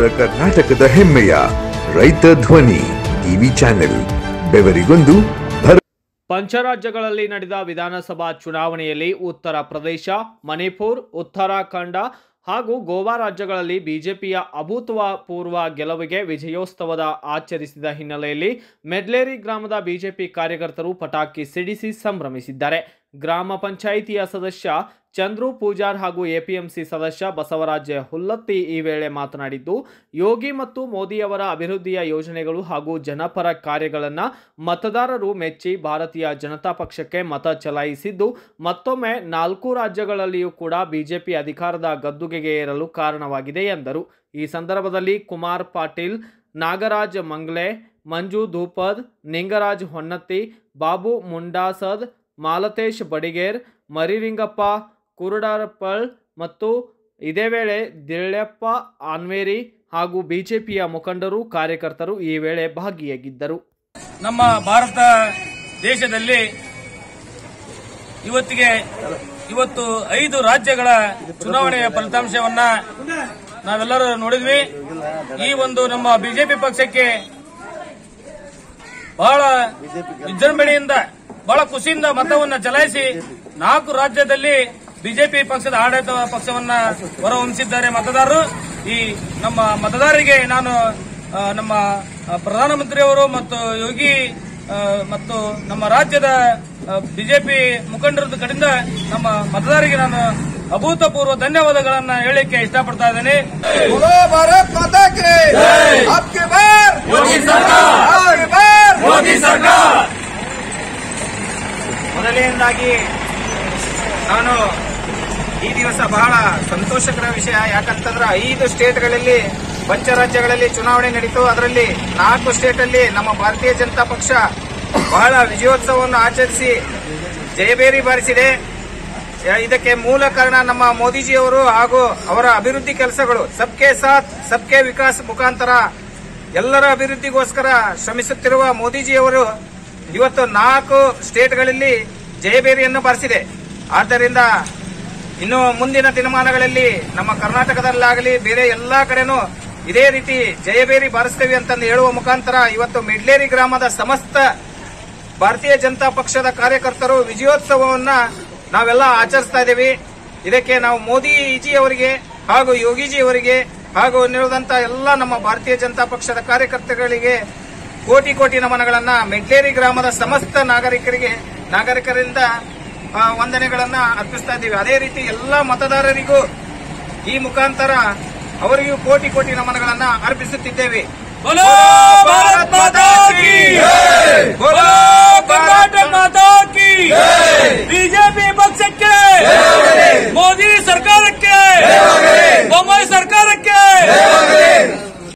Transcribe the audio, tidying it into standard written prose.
ಕರ್ನಾಟಕದ ಹೆಮ್ಮೆಯ ರೈತ ಧ್ವನಿ ಟಿವಿ ಚಾನೆಲ್ ಬೆವರಿಗೊಂದು ಪಂಚರಾಜ್ಯಗಳಲ್ಲಿ ನಡೆದ ವಿಧಾನಸಭಾ ಚುನಾವಣೆಯಲ್ಲಿ ಉತ್ತರ ಪ್ರದೇಶ, ಮಣಿಪುರ, ಉತ್ತರಾಖಂಡ ಹಾಗೂ ಗೋವಾ ರಾಜ್ಯಗಳಲ್ಲಿ ಬಿಜೆಪಿಯ ಅಭೂತಪೂರ್ವ ಗೆಲುವಿಗೆ ವಿಜಯೋತ್ಸವದ ಆಚರಿಸಿದ ಹಿನ್ನೆಲೆಯಲ್ಲಿ ಮೆಡ್ಲೇರಿ ಗ್ರಾಮದ ಬಿಜೆಪಿ ಕಾರ್ಯಕರ್ತರು ಪಟಾಕಿ ಸಿಡಿಸಿ ಸಂಭ್ರಮಿಸಿದ್ದಾರೆ. ಗ್ರಾಮ ಪಂಚಾಯಿತಿಯ ಸದಸ್ಯ ಚಂದ್ರು ಪೂಜಾರ್ ಹಾಗೂ ಎಪಿಎಂಸಿ ಸದಸ್ಯ ಬಸವರಾಜ ಹುಲ್ಲತ್ತಿ ಈ ವೇಳೆ ಮಾತನಾಡಿದ್ದು, ಯೋಗಿ ಮತ್ತು ಮೋದಿಯವರ ಅಭಿವೃದ್ಧಿಯ ಯೋಜನೆಗಳು ಹಾಗೂ ಜನಪರ ಕಾರ್ಯಗಳನ್ನು ಮತದಾರರು ಮೆಚ್ಚಿ ಭಾರತೀಯ ಜನತಾ ಪಕ್ಷಕ್ಕೆ ಮತ ಚಲಾಯಿಸಿದ್ದು, ಮತ್ತೊಮ್ಮೆ 4 ರಾಜ್ಯಗಳಲ್ಲಿಯೂ ಕೂಡ ಬಿಜೆಪಿ ಅಧಿಕಾರದ ಗದ್ದುಗೆಗೆ ಏರಲು ಕಾರಣವಾಗಿದೆ ಎಂದರು. ಈ ಸಂದರ್ಭದಲ್ಲಿ ಕುಮಾರ್ ಪಾಟೀಲ್, ನಾಗರಾಜ್ ಮಂಗ್ಲೆ, ಮಂಜು ಧೂಪದ್, ನಿಂಗರಾಜ್ ಹೊನ್ನತ್ತಿ, ಬಾಬು ಮುಂಡಾಸದ್, ಮಾಲತೇಶ್ ಬಡಿಗೇರ್, ಮರಿಲಿಂಗಪ್ಪ ಕುರುಡರಪಳ್ ಮತ್ತು ಇದೇ ವೇಳೆ ದಿಳ್ಳೆಪ್ಪ ಆನ್ವೇರಿ ಹಾಗೂ ಬಿಜೆಪಿಯ ಮುಖಂಡರು, ಕಾರ್ಯಕರ್ತರು ಈ ವೇಳೆ ಭಾಗಿಯಾಗಿದ್ದರು. ನಮ್ಮ ಭಾರತ ದೇಶದಲ್ಲಿ ಇವತ್ತು 5 ರಾಜ್ಯಗಳ ಚುನಾವಣೆಯ ಫಲಿತಾಂಶವನ್ನ ನಾವೆಲ್ಲರೂ ನೋಡಿದ್ವಿ. ಈ ಒಂದು ನಮ್ಮ ಬಿಜೆಪಿ ಪಕ್ಷಕ್ಕೆ ಬಹಳ ವಿಜೃಂಭಣೆಯಿಂದ ಬಹಳ ಖುಷಿಯಿಂದ ಮತವನ್ನ ಚಲಾಯಿಸಿ 4 ರಾಜ್ಯದಲ್ಲಿ ಬಿಜೆಪಿ ಪಕ್ಷದ ಆಡಳಿತ ಪಕ್ಷವನ್ನ ಹೊರಹೊಮ್ಮಿಸಿದ್ದಾರೆ ಮತದಾರರು. ಈ ನಮ್ಮ ಮತದಾರರಿಗೆ ನಾನು ನಮ್ಮ ಪ್ರಧಾನಮಂತ್ರಿಯವರು ಮತ್ತು ಯೋಗಿ ಮತ್ತು ನಮ್ಮ ರಾಜ್ಯದ ಬಿಜೆಪಿ ಮುಖಂಡರ ಕಡೆಯಿಂದ ನಮ್ಮ ಮತದಾರರಿಗೆ ನಾನು ಅಭೂತಪೂರ್ವ ಧನ್ಯವಾದಗಳನ್ನ ಹೇಳಲಿಕ್ಕೆ ಇಷ್ಟಪಡ್ತಾ ಇದ್ದೇನೆ. ಭಾರತ್ ಮಾತಾ ಕಿ ಅಬ್ಕಿ ಬಾರ್ ಮೋದಿ ಸರ್ಕಾರ, ಮೋದಿ ಸರ್ಕಾರ. ಮೊದಲನೇದಾಗಿ ನಾನು ಈ ದಿವಸ ಬಹಳ ಸಂತೋಷಕರ ವಿಷಯ. ಯಾಕಂತಂದ್ರೆ 5 ಸ್ಟೇಟ್ಗಳಲ್ಲಿ ಪಂಚರಾಜ್ಯಗಳಲ್ಲಿ ಚುನಾವಣೆ ನಡೀತು. ಅದರಲ್ಲಿ 4 ಸ್ಟೇಟಲ್ಲಿ ನಮ್ಮ ಭಾರತೀಯ ಜನತಾ ಪಕ್ಷ ಬಹಳ ವಿಜಯೋತ್ಸವವನ್ನು ಆಚರಿಸಿ ಜಯಬೇರಿ ಬಾರಿಸಿದೆ. ಇದಕ್ಕೆ ಮೂಲ ಕಾರಣ ನಮ್ಮ ಮೋದಿಜಿಯವರು ಹಾಗೂ ಅವರ ಅಭಿವೃದ್ಧಿ ಕೆಲಸಗಳು. ಸಬ್ಕೆ ಸಾಥ್ ಸಬ್ಕೆ ವಿಕಾಸ್ ಮುಖಾಂತರ ಎಲ್ಲರ ಅಭಿವೃದ್ಧಿಗೋಸ್ಕರ ಶ್ರಮಿಸುತ್ತಿರುವ ಮೋದಿಜಿಯವರು ಇವತ್ತು 4 ಸ್ಟೇಟ್ಗಳಲ್ಲಿ ಜಯಬೇರಿಯನ್ನು ಬಾರಿಸಿದೆ. ಆದ್ದರಿಂದ ಇನ್ನು ಮುಂದಿನ ದಿನಮಾನಗಳಲ್ಲಿ ನಮ್ಮ ಕರ್ನಾಟಕದಲ್ಲಾಗಲಿ ಬೇರೆ ಎಲ್ಲಾ ಕಡೆನೂ ಇದೇ ರೀತಿ ಜಯಬೇರಿ ಬಾರಿಸ್ತೇವೆ ಅಂತಂದು ಹೇಳುವ ಮುಖಾಂತರ ಇವತ್ತು ಮೆಡ್ಲೇರಿ ಗ್ರಾಮದ ಸಮಸ್ತ ಭಾರತೀಯ ಜನತಾ ಪಕ್ಷದ ಕಾರ್ಯಕರ್ತರು ವಿಜಯೋತ್ಸವವನ್ನ ನಾವೆಲ್ಲ ಆಚರಿಸ್ತಾ ಇದ್ದೇವೆ. ಇದಕ್ಕೆ ನಾವು ಮೋದಿಜಿ ಅವರಿಗೆ ಹಾಗೂ ಯೋಗಿಜಿ ಅವರಿಗೆ ಹಾಗೂ ನೀಡುವಂತ ಎಲ್ಲ ನಮ್ಮ ಭಾರತೀಯ ಜನತಾ ಪಕ್ಷದ ಕಾರ್ಯಕರ್ತರಿಗೆ ಕೋಟಿ ಕೋಟಿ ನಮನಗಳನ್ನ ಮೆಡ್ಲೇರಿ ಗ್ರಾಮದ ಸಮಸ್ತ ನಾಗರಿಕರಿಂದ ವಂದನೆಗಳನ್ನ ಅರ್ಪಿಸ್ತಾ ಇದ್ದೀವಿ. ಅದೇ ರೀತಿ ಎಲ್ಲ ಮತದಾರರಿಗೂ ಈ ಮುಖಾಂತರ ಅವರಿಗೂ ಕೋಟಿ ಕೋಟಿ ನಮನಗಳನ್ನ ಅರ್ಪಿಸುತ್ತಿದ್ದೇವೆ. ಬೋಲೋ ಭಾರತ್ ಮಾತಾ ಕಿ ಜೈ, ಬೋಲೋ ಕರ್ನಾಟಕ ಮಾತಾ ಕಿ ಜೈ, ಬಿಜೆಪಿ ಪಕ್ಷಕ್ಕೆ ಮೋದಿ ಸರ್ಕಾರಕ್ಕೆ, ಬೊಮ್ಮಾಯಿ ಸರ್ಕಾರಕ್ಕೆ